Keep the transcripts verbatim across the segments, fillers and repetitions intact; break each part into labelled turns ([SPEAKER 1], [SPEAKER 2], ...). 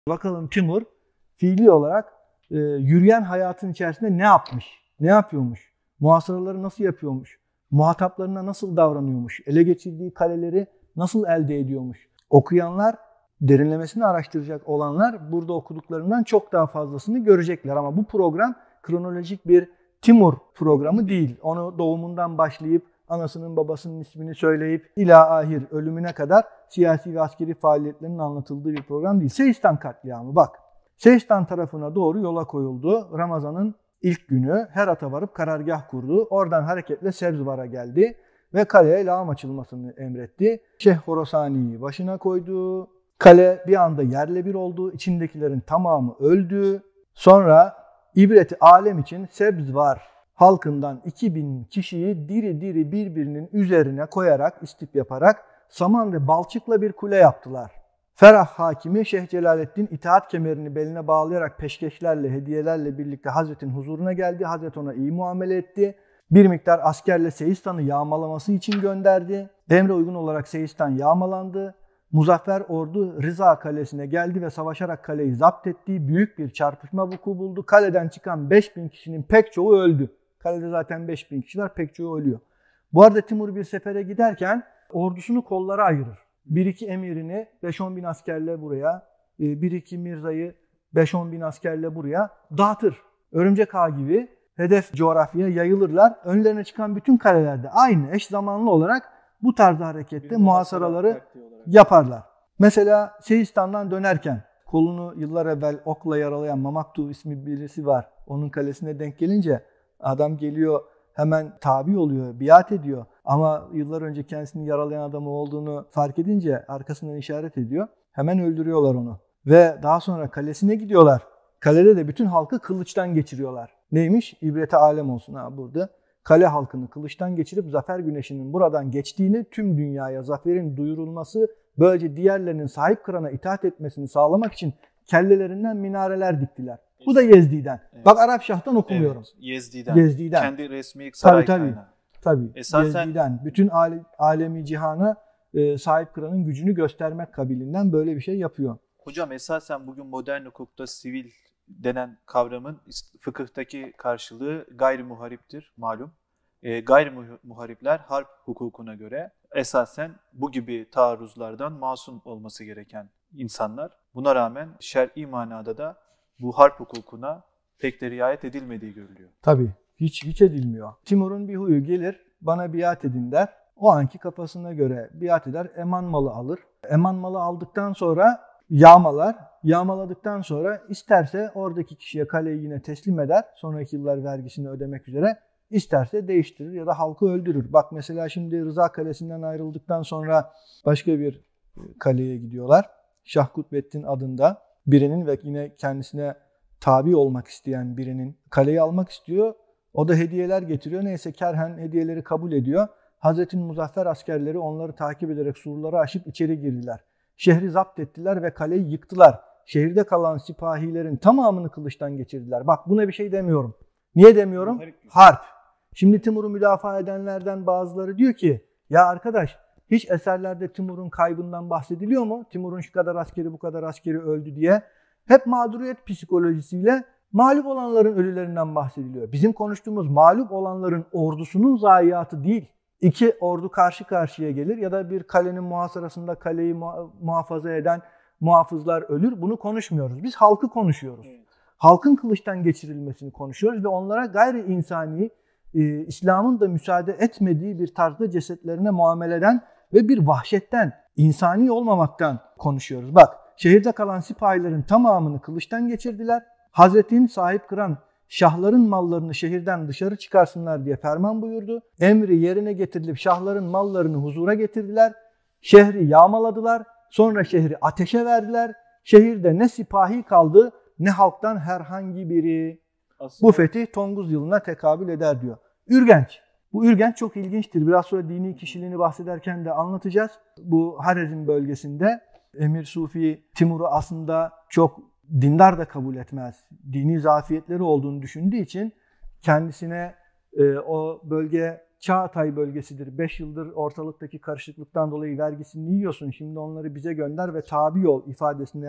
[SPEAKER 1] Bakalım Timur fiili olarak e, yürüyen hayatın içerisinde ne yapmış, ne yapıyormuş, muhasaraları nasıl yapıyormuş, muhataplarına nasıl davranıyormuş, ele geçirdiği kaleleri nasıl elde ediyormuş. Okuyanlar, derinlemesine araştıracak olanlar burada okuduklarından çok daha fazlasını görecekler. Ama bu program kronolojik bir Timur programı değil. Onu doğumundan başlayıp anasının babasının ismini söyleyip ilahir ölümüne kadar siyasi ve askeri faaliyetlerinin anlatıldığı bir program değil. Seistan katliamı bak. Seistan tarafına doğru yola koyuldu. Ramazan'ın ilk günü Herat'a varıp karargah kurdu. Oradan hareketle Sebzvar'a geldi ve kaleye lağım açılmasını emretti. Şeyh Horasani'yi başına koydu. Kale bir anda yerle bir oldu. İçindekilerin tamamı öldü. Sonra ibreti alem için Sebzvar halkından iki bin kişiyi diri diri birbirinin üzerine koyarak, istif yaparak saman ve balçıkla bir kule yaptılar. Ferah hakimi Şeyh Celaleddin itaat kemerini beline bağlayarak peşkeşlerle, hediyelerle birlikte Hazretin huzuruna geldi. Hazret ona iyi muamele etti. Bir miktar askerle Seistan'ı yağmalaması için gönderdi. Emre uygun olarak Seistan yağmalandı. Muzaffer ordu Rıza Kalesi'ne geldi ve savaşarak kaleyi zapt ettiği büyük bir çarpışma vuku buldu. Kaleden çıkan beş bin kişinin pek çoğu öldü. Kalede zaten beş bin kişi var, pek çoğu ölüyor. Bu arada Timur bir sefere giderken ordusunu kollara ayırır. Bir iki emirini beş on bin askerle buraya, bir iki mirzayı beş on bin askerle buraya dağıtır. Örümcek ağı gibi hedef coğrafyaya yayılırlar. Önlerine çıkan bütün kalelerde aynı eş zamanlı olarak bu tarzda harekette muhasaraları yaparlar. Mesela Seistan'dan dönerken kolunu yıllar evvel okla yaralayan Mamaktu ismi birisi var. Onun kalesine denk gelince adam geliyor, hemen tabi oluyor, biat ediyor. Ama yıllar önce kendisini yaralayan adamı olduğunu fark edince arkasından işaret ediyor. Hemen öldürüyorlar onu. Ve daha sonra kalesine gidiyorlar. Kalede de bütün halkı kılıçtan geçiriyorlar. Neymiş? İbrete alem olsun ha burada. Kale halkını kılıçtan geçirip zafer güneşinin buradan geçtiğini, tüm dünyaya zaferin duyurulması, böylece diğerlerinin sahip kırana itaat etmesini sağlamak için kellelerinden minareler diktiler. Bu da Yezdi'den. Evet. Bak Arap Şah'tan okumuyorum.
[SPEAKER 2] Evet, Yezdi'den.
[SPEAKER 1] Yezdi'den.
[SPEAKER 2] Kendi resmi saray
[SPEAKER 1] tabii,
[SPEAKER 2] kaynağı.
[SPEAKER 1] Tabii.
[SPEAKER 2] Esasen
[SPEAKER 1] Yezdi'den. Bütün alemi cihana e, sahip kıranın gücünü göstermek kabilinden böyle bir şey yapıyor.
[SPEAKER 2] Hocam esasen bugün modern hukukta sivil denen kavramın fıkıhtaki karşılığı gayri muhariptir malum. E, gayri muharipler harp hukukuna göre esasen bu gibi taarruzlardan masum olması gereken insanlar. Buna rağmen şer'i manada da bu harp hukukuna pek de riayet edilmediği görülüyor.
[SPEAKER 1] Tabii. Hiç, hiç edilmiyor. Timur'un bir huyu gelir, bana biat edin der. O anki kafasına göre biat eder, eman malı alır. Eman malı aldıktan sonra yağmalar. Yağmaladıktan sonra isterse oradaki kişiye kaleyi yine teslim eder. Sonraki yıllar vergisini ödemek üzere. İsterse değiştirir ya da halkı öldürür. Bak mesela şimdi Rıza Kalesi'nden ayrıldıktan sonra başka bir kaleye gidiyorlar. Şah Kutbettin adında birinin ve yine kendisine tabi olmak isteyen birinin kaleyi almak istiyor. O da hediyeler getiriyor. Neyse kerhen hediyeleri kabul ediyor. Hazreti Muzaffer askerleri onları takip ederek surları aşıp içeri girdiler. Şehri zapt ettiler ve kaleyi yıktılar. Şehirde kalan sipahilerin tamamını kılıçtan geçirdiler. Bak buna bir şey demiyorum. Niye demiyorum? Harp. Şimdi Timur'u müdafaa edenlerden bazıları diyor ki ya arkadaş hiç eserlerde Timur'un kaybından bahsediliyor mu? Timur'un şu kadar askeri bu kadar askeri öldü diye. Hep mağduriyet psikolojisiyle mağlup olanların ölülerinden bahsediliyor. Bizim konuştuğumuz mağlup olanların ordusunun zayiatı değil. İki ordu karşı karşıya gelir ya da bir kalenin muhasarasında kaleyi muhafaza eden muhafızlar ölür. Bunu konuşmuyoruz. Biz halkı konuşuyoruz. Evet. Halkın kılıçtan geçirilmesini konuşuyoruz ve onlara gayri insani, e, İslam'ın da müsaade etmediği bir tarzda cesetlerine muameleden ve bir vahşetten, insani olmamaktan konuşuyoruz. Bak şehirde kalan sipahilerin tamamını kılıçtan geçirdiler. Hazretin sahip kıran şahların mallarını şehirden dışarı çıkarsınlar diye ferman buyurdu. Emri yerine getirilip şahların mallarını huzura getirdiler. Şehri yağmaladılar. Sonra şehri ateşe verdiler. Şehirde ne sipahi kaldı ne halktan herhangi biri. Aslında bu fetih Tonguz yılına tekabül eder diyor. Ürgenç. Bu Ürgenç çok ilginçtir. Biraz sonra dini kişiliğini bahsederken de anlatacağız. Bu Harezm bölgesinde Emir Sufi Timur'u aslında çok dindar da kabul etmez. Dini zafiyetleri olduğunu düşündüğü için kendisine e, o bölge Çağatay bölgesidir. beş yıldır ortalıktaki karışıklıktan dolayı vergisini yiyorsun. Şimdi onları bize gönder ve tabi ol ifadesine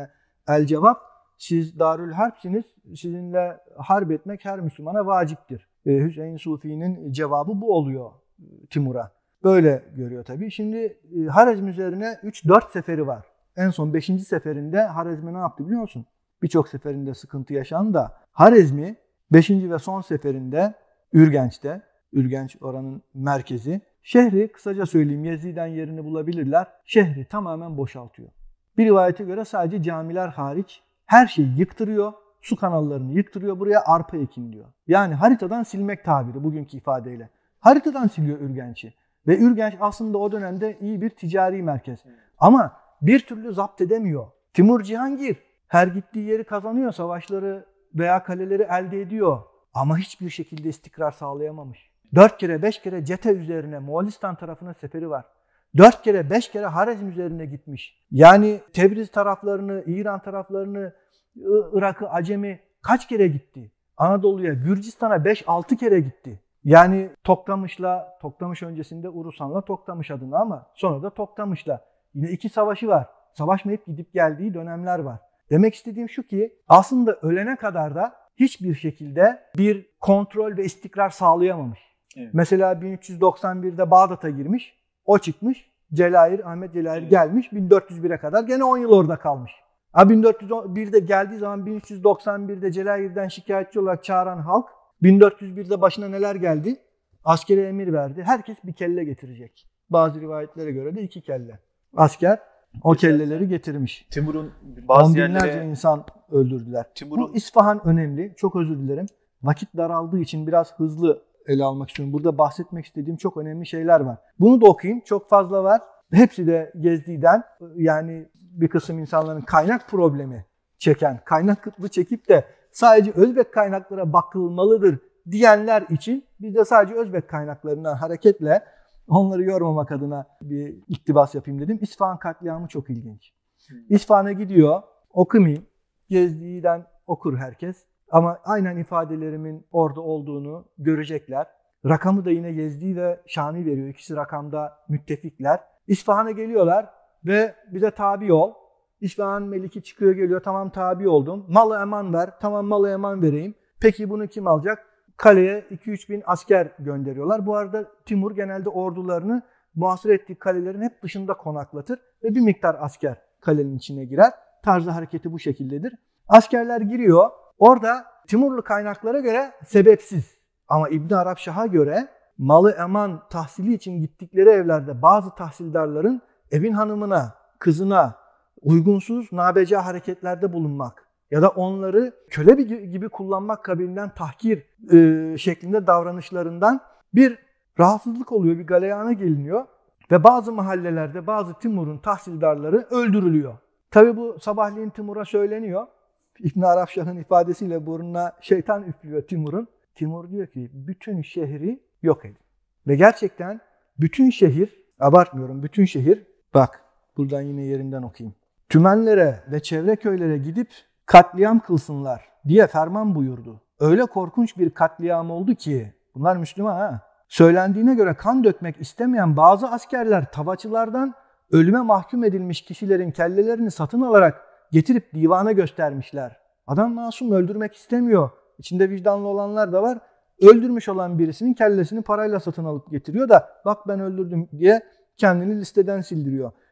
[SPEAKER 1] El cevap, siz Darül Harp'siniz, sizinle harp etmek her Müslümana vaciptir. E, Hüseyin Sufi'nin cevabı bu oluyor Timur'a. Böyle görüyor tabii. Şimdi e, Harezm üzerine üç dört seferi var. En son beşinci seferinde Harezmi ne yaptı biliyor musun? Birçok seferinde sıkıntı yaşandı da Harezmi beşinci ve son seferinde Ürgenç'te, Ürgenç oranın merkezi, şehri kısaca söyleyeyim Yezid'den yerini bulabilirler. Şehri tamamen boşaltıyor. Bir rivayete göre sadece camiler hariç her şeyi yıktırıyor. Su kanallarını yıktırıyor. Buraya arpa ekin diyor. Yani haritadan silmek tabiri bugünkü ifadeyle. Haritadan siliyor Ürgenç'i. Ve Ürgenç aslında o dönemde iyi bir ticari merkez. Ama bir türlü zapt edemiyor. Timur Cihangir her gittiği yeri kazanıyor. Savaşları veya kaleleri elde ediyor. Ama hiçbir şekilde istikrar sağlayamamış. Dört kere beş kere Cete üzerine Moğolistan tarafına seferi var. Dört kere beş kere Harezm üzerine gitmiş. Yani Tebriz taraflarını, İran taraflarını, Irak'ı, Acem'i kaç kere gitti? Anadolu'ya, Gürcistan'a beş altı kere gitti. Yani Toktamış'la, Toktamış öncesinde Urusan'la Toktamış adına ama sonra da Toktamış'la. Yine iki savaşı var. Savaşmayıp gidip geldiği dönemler var. Demek istediğim şu ki aslında ölene kadar da hiçbir şekilde bir kontrol ve istikrar sağlayamamış. Evet. Mesela bin üç yüz doksan birde Bağdat'a girmiş, o çıkmış, Celahir, Ahmet Celahir evet. gelmiş, bin dört yüz bire kadar gene on yıl orada kalmış. Ha, bin dört yüz birde geldiği zaman bin üç yüz doksan birde Celahir'den şikayetçi olarak çağıran halk, bin dört yüz birde başına neler geldi? Askere emir verdi. Herkes bir kelle getirecek. Bazı rivayetlere göre de iki kelle. Asker o kelleleri getirmiş.
[SPEAKER 2] Timur'un bazı
[SPEAKER 1] On binlerce
[SPEAKER 2] yerlere...
[SPEAKER 1] insan öldürdüler.
[SPEAKER 2] Timur'un...
[SPEAKER 1] Bu İsfahan önemli. Çok özür dilerim. Vakit daraldığı için biraz hızlı ele almak istiyorum. Burada bahsetmek istediğim çok önemli şeyler var. Bunu da okuyayım. Çok fazla var. Hepsi de Gezdi'den, yani bir kısım insanların kaynak problemi çeken, kaynak kıtlığı çekip de sadece Özbek kaynaklara bakılmalıdır diyenler için biz de sadece Özbek kaynaklarından hareketle onları yormamak adına bir iktibas yapayım dedim. İsfahan katliamı çok ilginç. İsfahan'a gidiyor, okumayayım. Gezdi'den okur herkes. Ama aynen ifadelerimin orada olduğunu görecekler. Rakamı da yine Yezdi ve Şani veriyor. İkisi rakamda müttefikler. İsfahan'a geliyorlar ve bize tabi ol. İsfahan Meliki çıkıyor geliyor. Tamam tabi oldum. Malı eman ver. Tamam malı eman vereyim. Peki bunu kim alacak? Kaleye iki üç bin asker gönderiyorlar. Bu arada Timur genelde ordularını muhasır ettiği kalelerin hep dışında konaklatır ve bir miktar asker kalenin içine girer. Tarzı hareketi bu şekildedir. Askerler giriyor. Orada Timurlu kaynaklara göre sebepsiz. Ama İbn Arap Şah'a göre malı eman tahsili için gittikleri evlerde bazı tahsildarların evin hanımına, kızına uygunsuz nabeca hareketlerde bulunmak ya da onları köle gibi kullanmak kabilinden tahkir e, şeklinde davranışlarından bir rahatsızlık oluyor, bir galeyana geliniyor ve bazı mahallelerde bazı Timur'un tahsildarları öldürülüyor. Tabi bu sabahleyin Timur'a söyleniyor. İbn Arap Şah'ın ifadesiyle burnuna şeytan üflüyor Timur'un. Timur diyor ki bütün şehri yok edin. Ve gerçekten bütün şehir, abartmıyorum bütün şehir, bak buradan yine yerinden okuyayım. Tümenlere ve çevre köylere gidip katliam kılsınlar diye ferman buyurdu. Öyle korkunç bir katliam oldu ki, bunlar Müslüman ha. Söylendiğine göre kan dökmek istemeyen bazı askerler tavaçılardan ölüme mahkum edilmiş kişilerin kellelerini satın alarak getirip divana göstermişler. Adam masum, öldürmek istemiyor. İçinde vicdanlı olanlar da var. Öldürmüş olan birisinin kellesini parayla satın alıp getiriyor da bak ben öldürdüm diye kendini listeden sildiriyor.